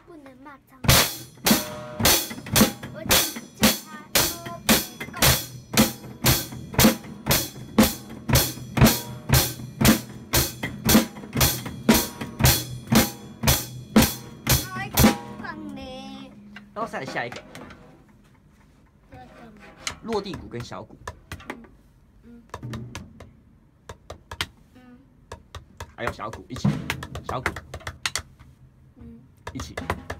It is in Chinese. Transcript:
不能骂脏话。我叫他说别够。太棒嘞！ 然后再来下一个，落地鼓跟小鼓，还有小鼓一起，小鼓，一起。